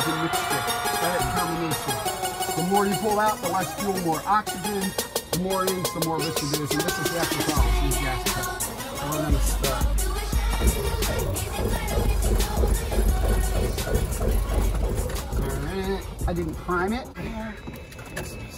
hydrogen mixture, right? Combination. The more you pull out, the less fuel, more oxygen. The more inch, the more rich it is. And this is the actual problem. These gas pedals. So we're going to start. Alright. I didn't prime it. There. This is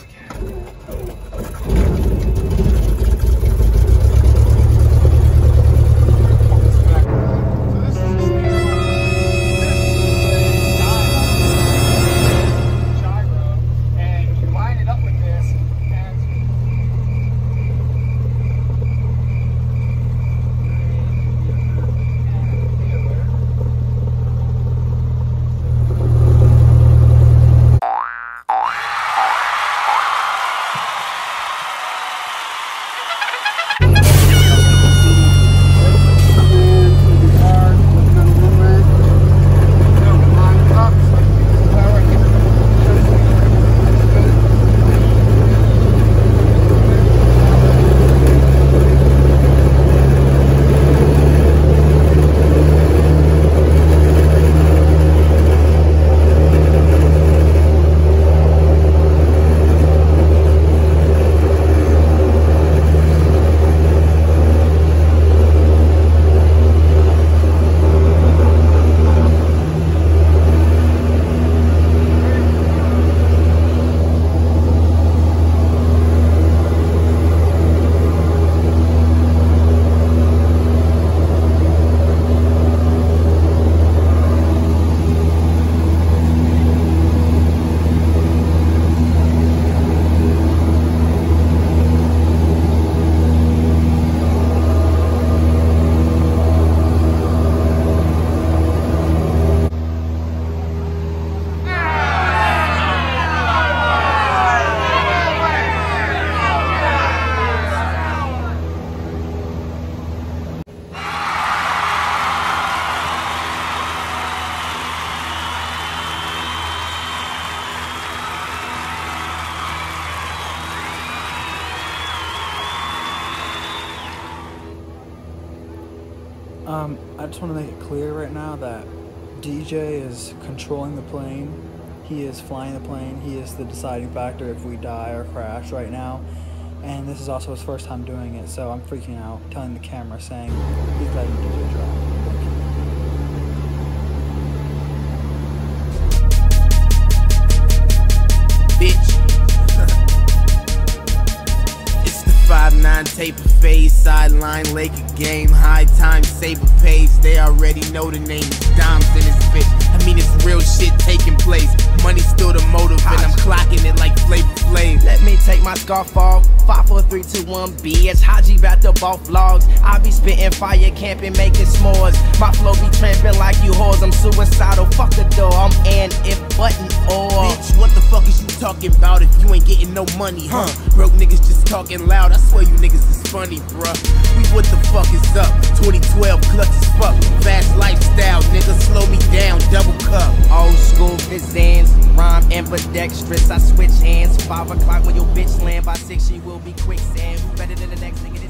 I just want to make it clear right now that DJ is controlling the plane. He is flying the plane. He is the deciding factor if we die or crash right now. And this is also his first time doing it, so I'm freaking out, telling the camera, saying, please let DJ drive. Thank you. Bitch. It's the 5'9" taper phase, sideline, Laker game, high time, saber pace. They already know the name is Dimes in this bitch. I mean, it's real shit taking place. Money's still the motive, and I'm clocking it like Flavor Flav. Let me take my scarf off. 5, 4, 3, 2, 1, B. It's Haji back to both vlogs. I be spitting fire, camping, making s'mores. My flow be tramping like you whores. I'm suicidal, fuck the door. I'm an if button or. Bitch, what the fuck is you talking about if you ain't getting no money, huh? Broke niggas just talking loud. I swear you niggas is funny, bruh. We what the fuck is up? 2012 clutch as fuck. Fast lifestyle, nigga, slow me down, double cup. Old school Vizans, rhyme ambidextrous. I switch hands. 5 o'clock when your bitch land. By 6 she will be quicksand. Who better than the next nigga?